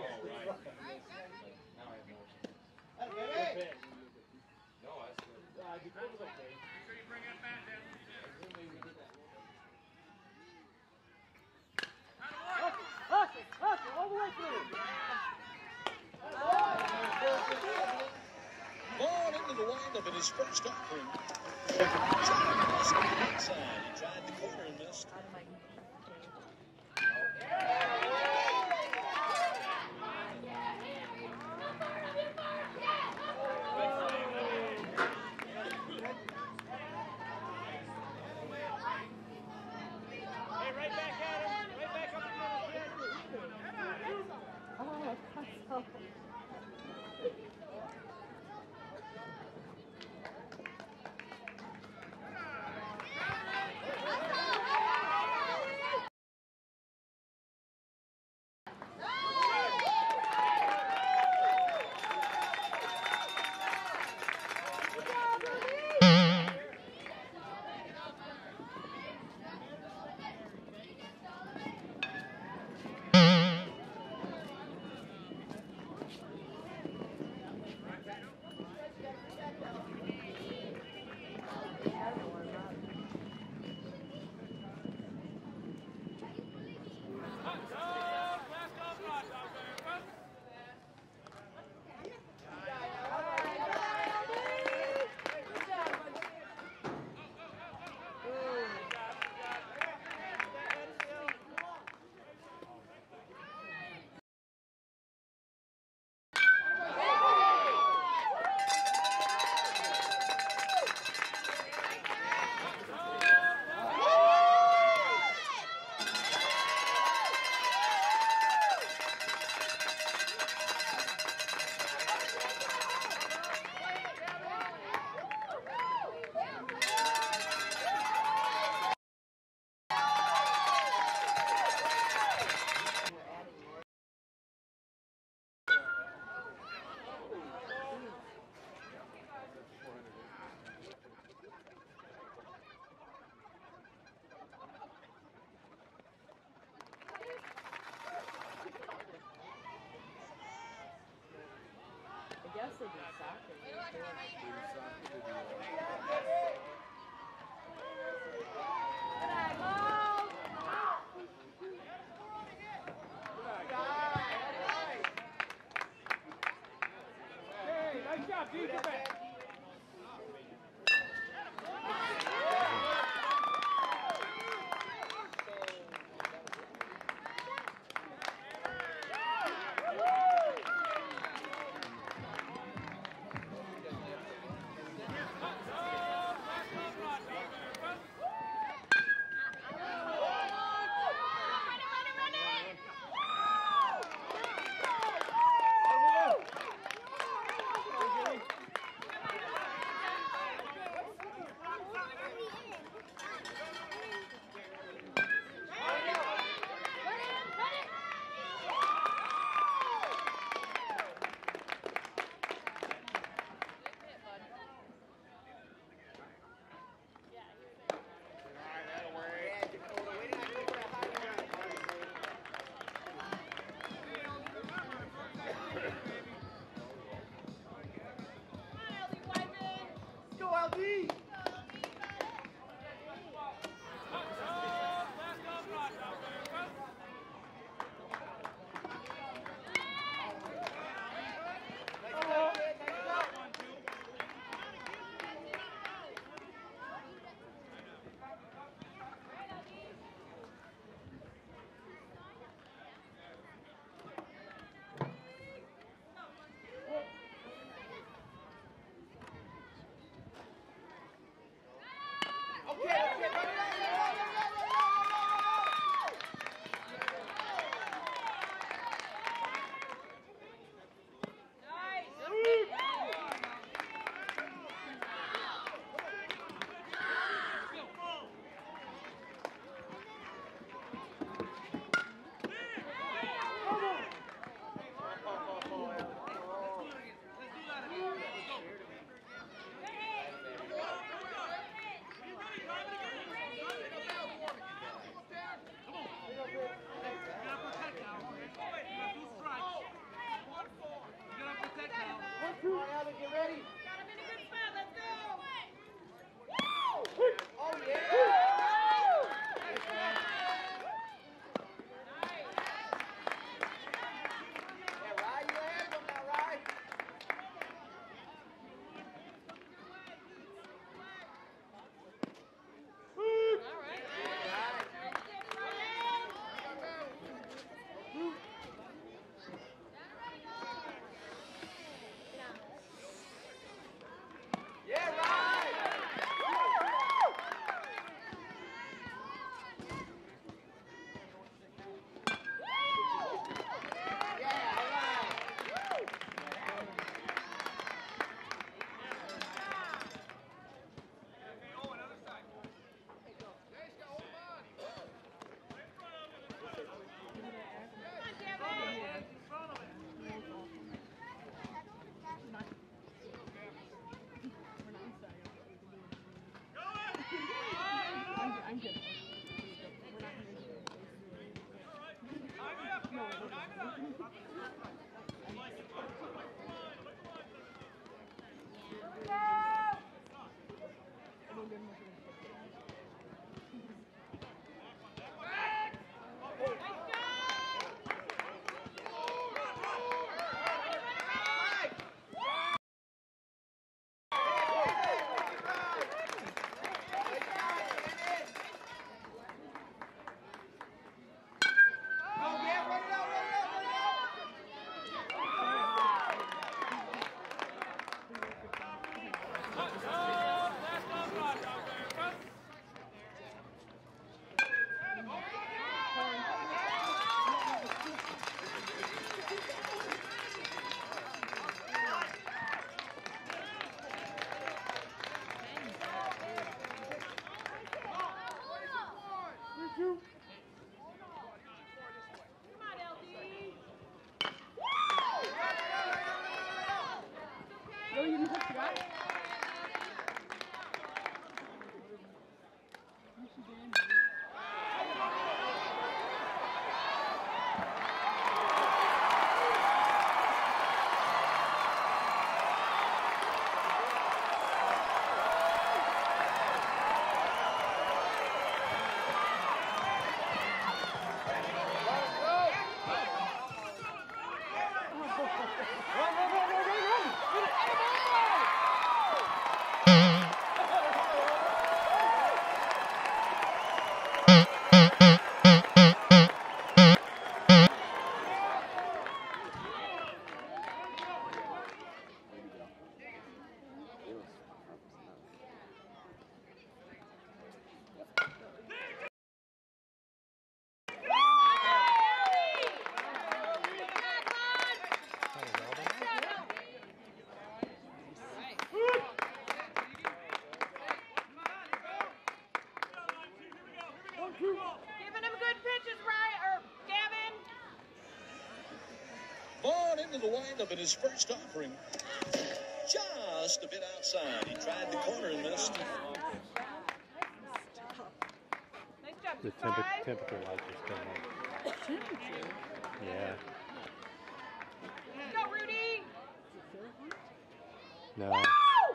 All the way through. Ball into the windup in his first offering. Inside. He tried Dakota and missed. Hey, right back at him. Right back up the middle. Giving him good pitches, right? Or Gavin? Vaughn into the windup in his first offering. Just a bit outside. He tried the corner and missed. Nice job. The temperature light just came on. Temperature? Yeah. Let's go, Rudy. No. Woo!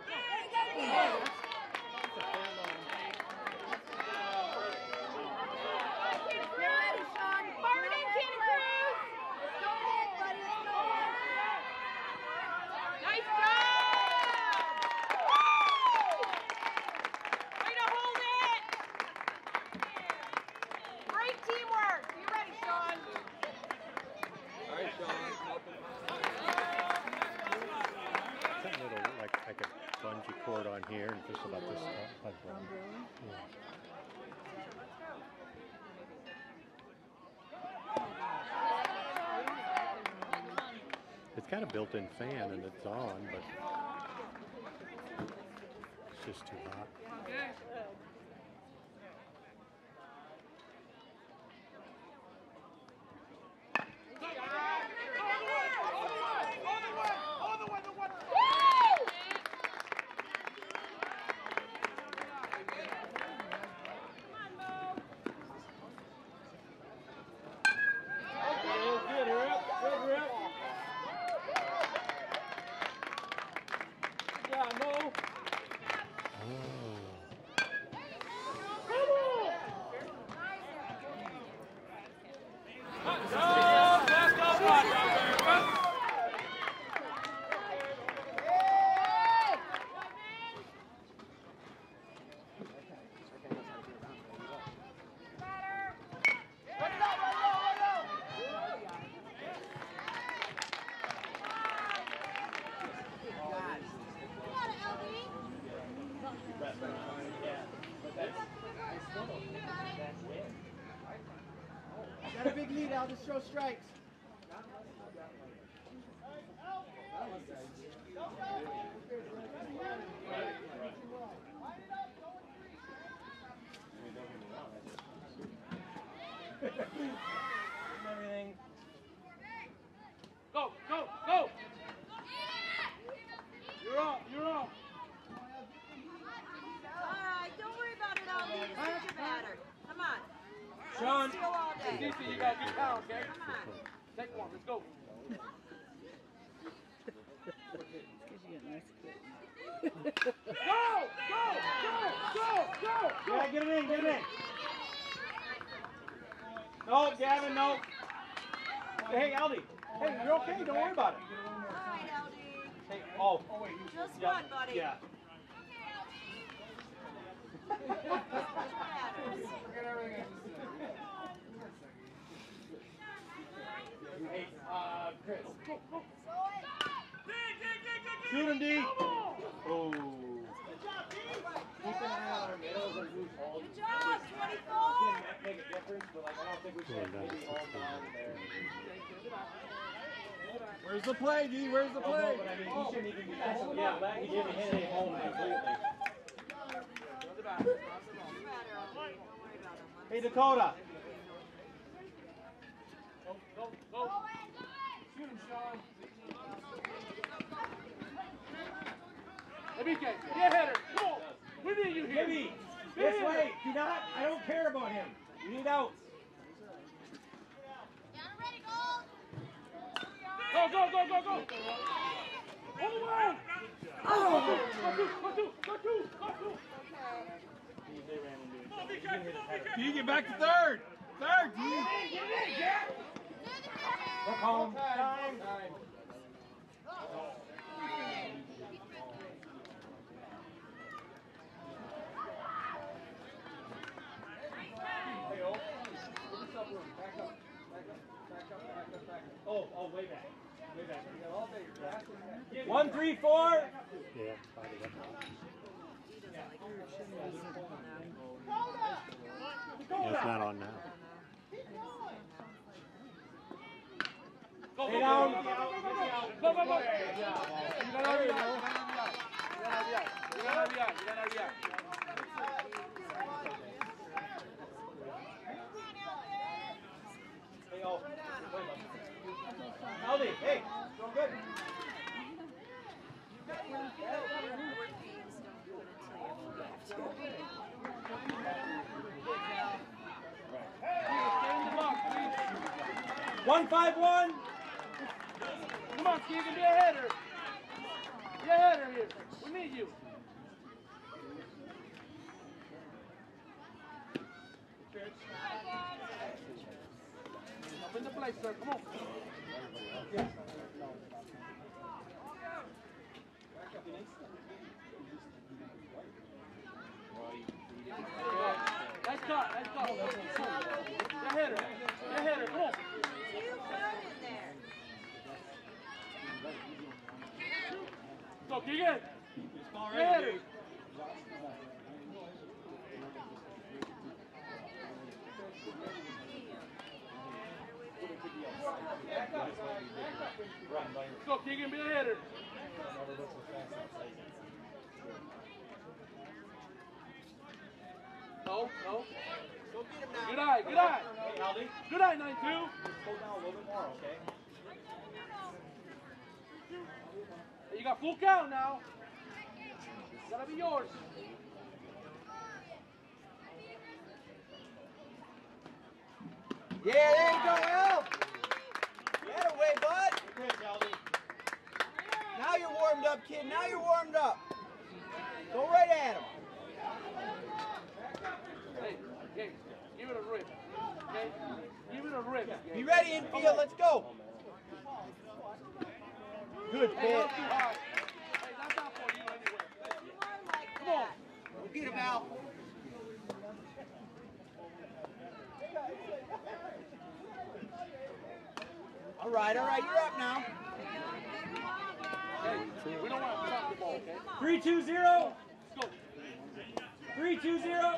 Cord on here and just about this stuff. Yeah. It's got a built-in fan and it's on, but it's just too hot. Got a big lead, I'll just throw strikes. Everything. Go, go, go! You're up, you're up. Alright, don't worry about it, I'll leave. Take your batter. Come on. Sean, Steal all day. DC, you gotta get down, okay? Come on. Take one, let's go. Yeah, get it in, get it in. No, Gavin, no. Hey, Aldi. Hey, you're okay. Don't worry about it. All right, Aldi. Hey, oh. Just Yep, one, buddy. Yeah. Hey, Chris. Shoot him, D. Oh. Keep an eye on our middles and who's holding. Good job, 24. Make a difference, but like I don't think we should maybe hold down there. Where's the play, D? Where's the play? No, but I mean, he shouldn't even be messing. Yeah, that he didn't hit it home completely. Hey, Dakota. Go. Shoot him, Sean. BK, get a header. Come on. We need you here. Gibby, this way. Do not. I don't care about him. We need outs. Go. Owen! Oh! Go. Can you get back to third? Third, D. Look home. Time. Oh, way back. 1, 3, 4. Yeah. It's not on now. Stay down. Go. Aldi, hey, doing good. Hey, 1-5-1. come on, Keegan, be a header. Be a header here. We need you. Up in the place, sir. Come on. Nice cut. Be a header. Come on. Go, Keegan. Be a header. Go, Keegan, be a hitter. No. Good eye. Hey, Aldi. Good eye, 9-2. Slow down a little bit more, okay? You got full count now. It's gotta be yours. Yeah, there you go, Al. That away, bud. Good, Aldi. Now you're warmed up, kid. Now you're warmed up. Go right at him. Hey, give it a rip. Okay? Give it a rip. Be ready in field. Let's go. Good Hey, pitch. not too high. Hey, that's not for you anyway. Come on. Go get him, Al. All right, you're up now. Hey, we don't want to stop the ball, okay? 3-2-0. Let's go. 3-2-0.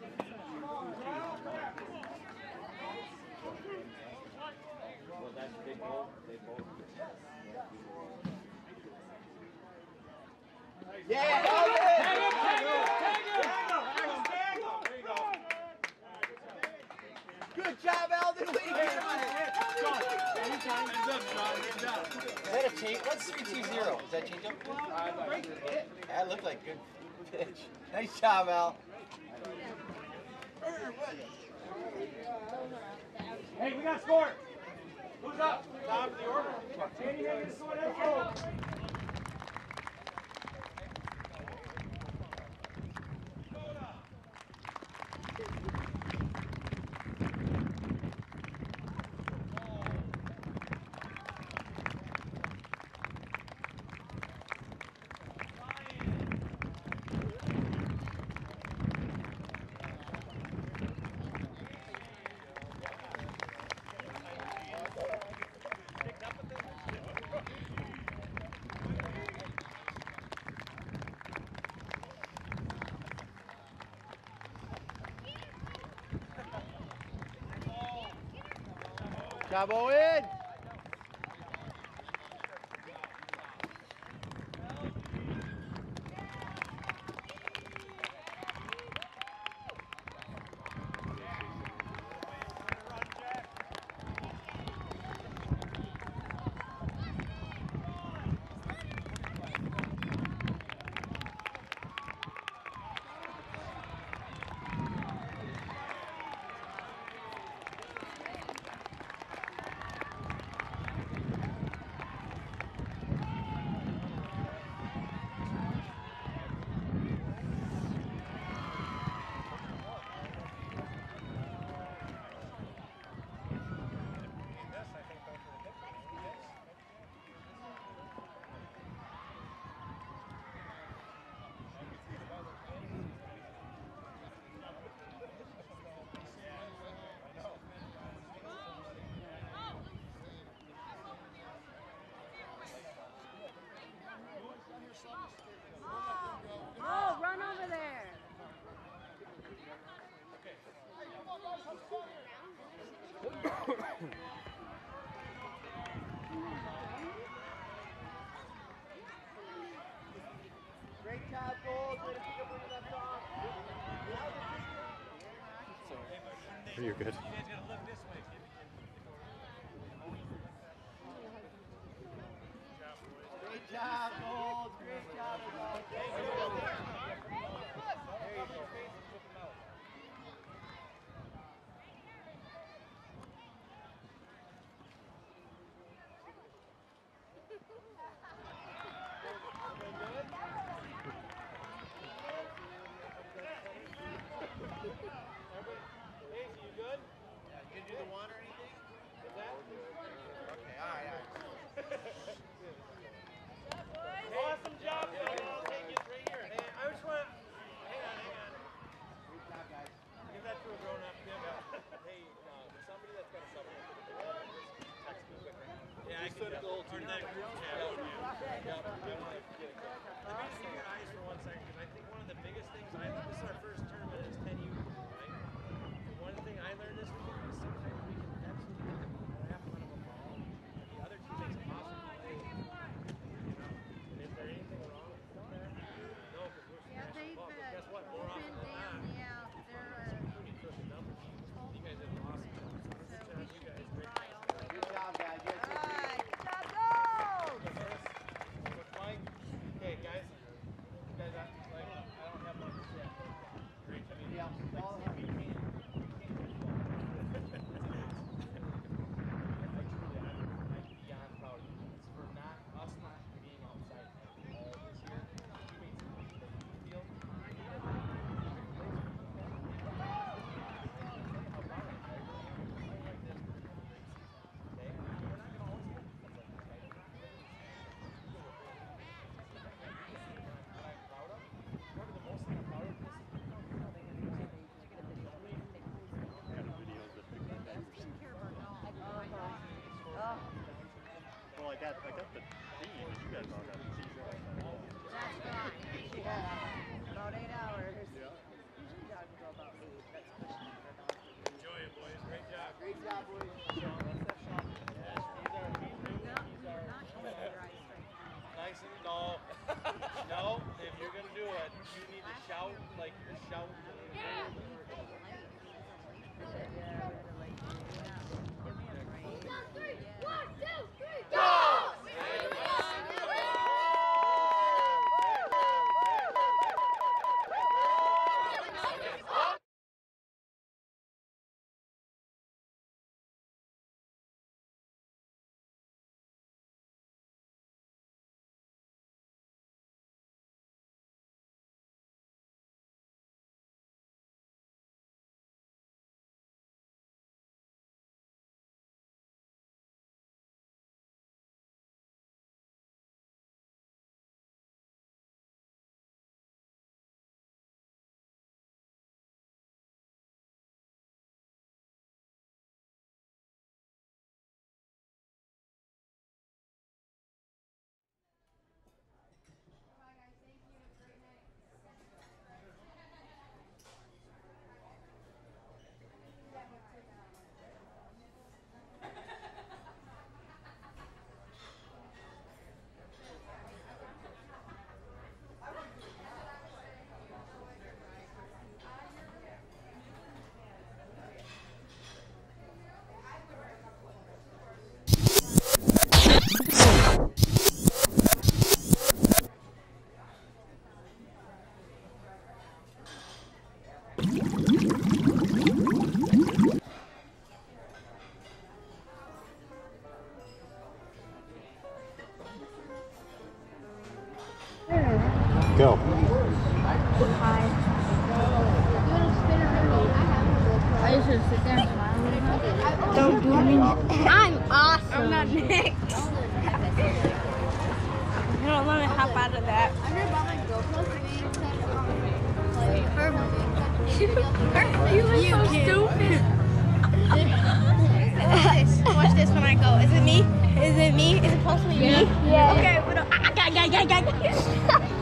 Yeah, Tag him. good job, Elden. Way to get on it. Is that a change? What's 3-2-0? Is that change up? That looked like good pitch. Nice job, Al. Hey, we got score. Who's up? Top of the order. Danny, this one, let's go. Job, Owen! Oh, run over there. Great job, Golds. Way to pick up where you left off. You're good. Great job, Golds. Great job. Awesome job, son. I'll take it right here. Hey, I just want to... Hang on. Give that to a grown-up. Hey, somebody that's got a supplement, text me quick. Yeah, I can turn that group chat. Let me just see your eyes for 1 second, because I think one of the biggest things this is our first tournament as 10 youth, right? One thing I learned this weekend is sometimes we can absolutely hit the crap out of a ball, and the other team makes a possible play. And is there anything wrong with that? No, because we're smashing the ball. But guess what? More often than not, it's pretty crooked numbers. You guys did awesome. Good job, you guys. Great job. Good job, guys. You guys All right, job, goals. Mike, okay, guys. You guys, I don't have much to say. Great to meet you. Yeah, all of you. Well, I got the theme, and you guys all got the theme. That's fine. Yeah. About 8 hours. Yeah. Usually dogs go about 8. That's pushing it for dogs. Enjoy it, boys. Great job. Great job, boys. Sean, that's that Sean. Yes. Nice and no. If you're gonna do it, you need to shout like you're shouting. should sit there and smile a little bit. Don't do me. I'm awesome. I'm not next. You don't let me hop out of that. I heard about my GoPro today. You were so stupid. Watch this when I go. Is it me? Is it me? Is it supposed to be me? Yeah. Okay, but